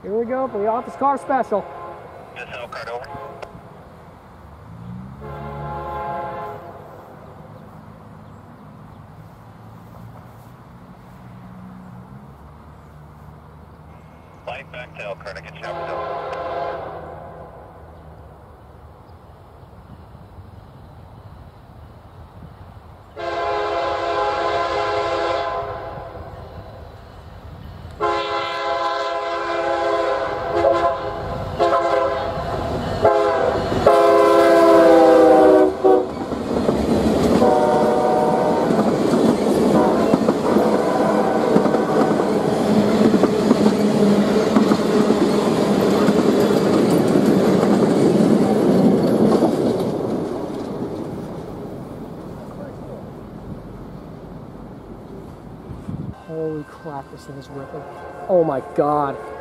Here we go for the office car special. This Elkhart over. Flight back to Elkhart. I get you out of Holy crap, this thing is ripping. Oh my God.